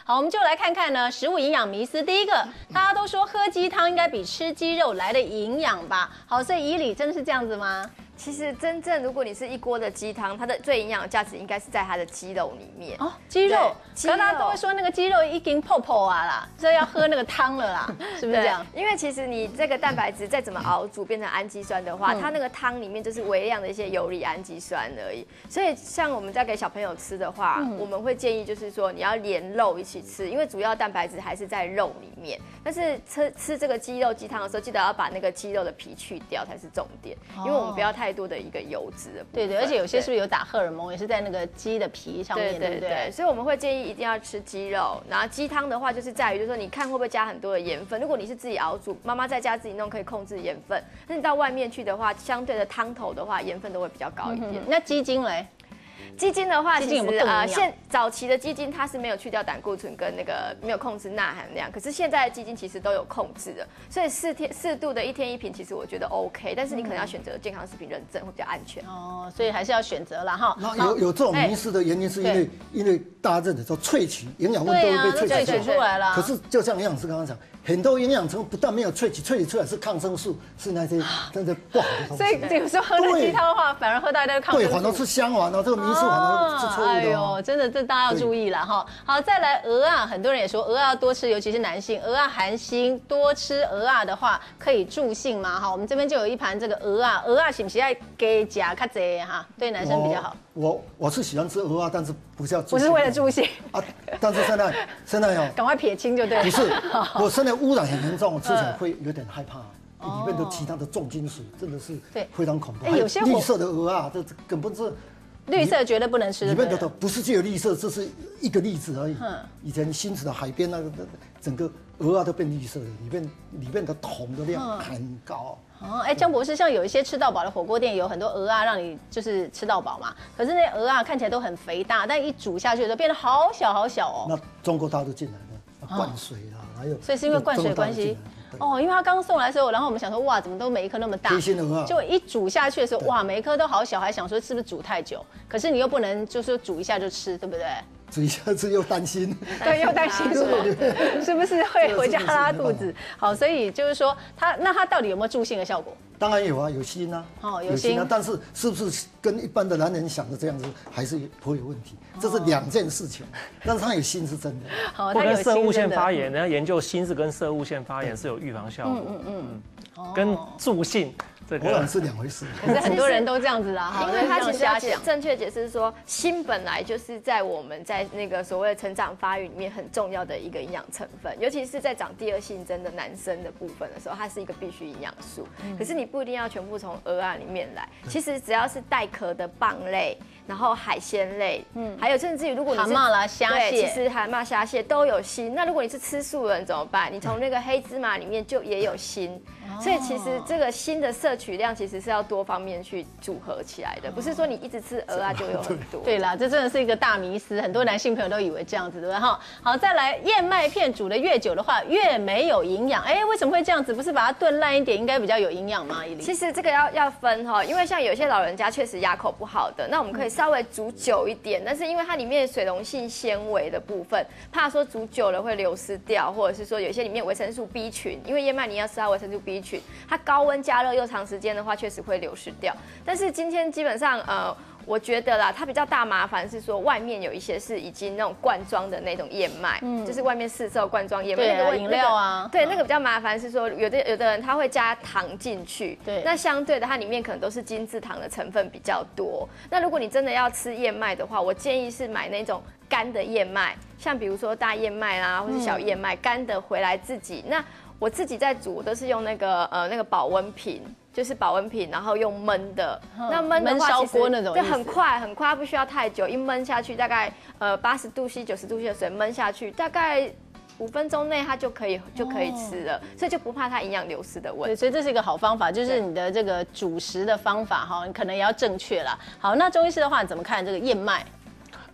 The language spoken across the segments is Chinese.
好，我们就来看看呢，食物营养迷思。第一个，大家都说喝鸡汤应该比吃鸡肉来的营养吧？好，所以以理真的是这样子吗？ 其实真正如果你是一锅的鸡汤，它的最营养的价值应该是在它的鸡肉里面。 哦，鸡肉，可是大家都会说那个鸡肉已经泡泡啊啦，所以要喝那个汤了啦，是不是这样？ 因为其实你这个蛋白质再怎么熬煮变成氨基酸的话，它那个汤里面就是微量的一些游离氨基酸而已。所以像我们在给小朋友吃的话，我们会建议就是说你要连肉一起吃，因为主要蛋白质还是在肉里面。但是吃这个鸡肉鸡汤的时候，记得要把那个鸡肉的皮去掉才是重点，因为我们不要太多的一个油脂的部分。 对，而且有些是不是有打荷尔蒙，也是在那个鸡的皮上面，对不对？ 所以我们会建议一定要吃鸡肉，然后鸡汤的话就是在于就是说你看会不会加很多的盐分。如果你是自己熬煮，妈妈在家自己弄可以控制盐分，那你到外面去的话，相对的汤头的话盐分都会比较高一点。 那鸡精嘞？ 鸡精的话，其实现早期的鸡精它是没有去掉胆固醇跟那个没有控制钠含量，可是现在的鸡精其实都有控制的，所以适度的1天1瓶，其实我觉得 OK， 但是你可能要选择健康食品认证会比较安全哦，所以还是要选择啦哈。 那有这种迷思的原因是因为大家认为说萃取营养分都会被萃取出来了， 可是就像营养师刚刚讲。很多营养成分不但没有萃取出来是抗生素，是那些真的不好的东西。 所以有时候喝那鸡汤的话，反而喝到一堆抗生素。 对，反而是香丸哦，这个迷思反而是错误的。 哎呦，真的，这大家要注意了哈。好，再来鹅啊，很多人也说鹅啊要多吃，尤其是男性，鹅啊含锌，多吃鹅啊的话可以助兴嘛。哈，我们这边就有一盘这个鹅啊，鹅啊是不是要给加较多哈？对男生比较好。 我是喜欢吃鹅啊，但是不是要不是为了助兴啊。但是现在哦， 赶快撇清就对了。 不是，我现在污染很严重，吃起来会有点害怕。里面的其他的重金属真的是非常恐怖。 有些绿色的鹅啊，这根本是绿色绝对不能吃。 里面的不是只有绿色，这是一个例子而已。以前新竹的海边那个整个鹅啊都变绿色的，里面的铜的量很高。 哦，哎，江博士，像有一些吃到饱的火锅店，有很多鹅啊，让你就是吃到饱嘛。可是那鹅啊看起来都很肥大，但一煮下去的时候变得好小好小哦。 那中国大陆进来的灌水啊，还有所以是因为灌水关系。哦，因为他刚送来的时候，然后我们想说，哇，怎么都每一颗那么大？ 黑心鹅啊！ 就一煮下去的时候，哇，每一颗都好小，还想说是不是煮太久？可是你又不能就是煮一下就吃，对不对？ 煮一下子又担心， 对，又担心是不是会回家拉肚子？好，所以就是说，它到底有没有助兴的效果？ 当然有啊，有锌啊， 有锌啊， 但是是不是跟一般的男人想的这样子，还是不会有问题？这是两件事情。但是它有锌是真的， 好， 它跟攝護腺发炎，人家研究锌是跟攝護腺发炎是有预防效果，跟助兴。 果然是两回事， 可是很多人都这样子啦， 因为他其实要正确解释是说，锌本来就是在我们在那个所谓的成长发育里面很重要的一个营养成分，尤其是在长第二性征的男生的部分的时候，它是一个必需营养素。可是你不一定要全部从鹅啊里面来，其实只要是带壳的蚌类，然后海鲜类，还有甚至于如果你是蛤蟆啦、虾蟹， 其实蛤蟆、虾蟹都有锌。那如果你是吃素人怎么办？你从那个黑芝麻里面就也有锌。所以其实这个锌的摄取量其实是要多方面去组合起来的，不是说你一直吃鹅啊就有很多。 对啦，这真的是一个大迷思，很多男性朋友都以为这样子，对不对？哈，好，再来，燕麦片煮的越久的话，越没有营养。哎，为什么会这样子？不是把它炖烂一点，应该比较有营养吗？ 其实这个要分哈，因为像有些老人家确实牙口不好的，那我们可以稍微煮久一点，但是因为它里面水溶性纤维的部分，怕说煮久了会流失掉，或者是说有些里面维生素 B 群，因为燕麦你要吃到维生素 B 群。它高温加热又长时间的话，确实会流失掉。但是今天基本上，我觉得啦，它比较大麻烦是说，外面有一些是已经那种罐装的那种燕麦，就是外面市售罐装燕麦， 对啊，饮料啊， 对，那个比较麻烦是说，有的人他会加糖进去， 对， 那相对的它里面可能都是精制糖的成分比较多。那如果你真的要吃燕麦的话，我建议是买那种干的燕麦，像比如说大燕麦啦，或是小燕麦，干的回来自己那。我自己在煮，我都是用那个保温瓶，就是保温瓶，然后用焖的。那焖的话， 烧锅那种， 对，很快，不需要太久，一焖下去大概80度C、90度C 的水焖下去，大概5分钟内它就可以吃了，所以就不怕它营养流失的问题。 所以这是一个好方法，就是你的这个煮食的方法哈，你可能也要正确啦。好，那中医师的话，你怎么看这个燕麦？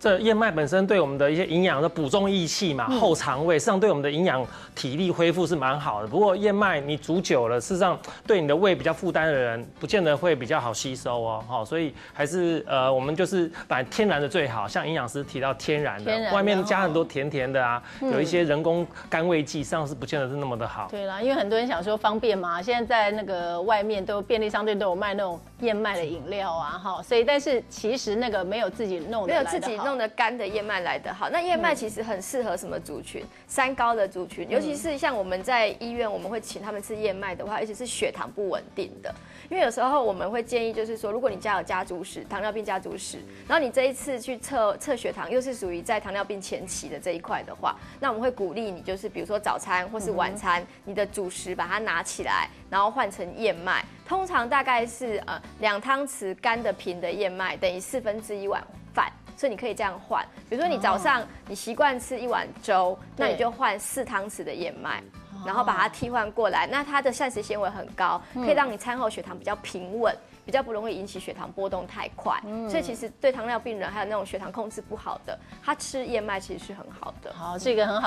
这燕麦本身对我们的一些营养的补中益气嘛，后肠胃，实际上对我们的营养体力恢复是蛮好的。不过燕麦你煮久了，事实上对你的胃比较负担的人，不见得会比较好吸收哦。好，所以还是我们就是把天然的最好，像营养师提到天然的，外面加很多甜甜的啊，有一些人工甘味剂，实际上是不见得是那么的好。 对啦，因为很多人想说方便嘛，现在在那个外面都便利商店都有卖那种燕麦的饮料啊，哈，所以但是其实那个没有自己弄的来得好， 没有自己弄的干的燕麦来得好。那燕麦其实很适合什么族群？三高的族群，尤其是像我们在医院，我们会请他们吃燕麦的话，而且是血糖不稳定的。因为有时候我们会建议，就是说，如果你家有家族史，糖尿病家族史，然后你这一次去测血糖，又是属于在糖尿病前期的这一块的话，那我们会鼓励你，就是比如说早餐或是晚餐，你的主食把它拿起来，然后换成燕麦，通常大概是2汤匙干的平的燕麦等于1/4碗饭。所以你可以这样换，比如说你早上你习惯吃1碗粥，那你就换4汤匙的燕麦，然后把它替换过来。那它的膳食纤维很高，可以让你餐后血糖比较平稳，比较不容易引起血糖波动太快。所以其实对糖尿病人还有那种血糖控制不好的，他吃燕麦其实是很好的。 好，这个很好。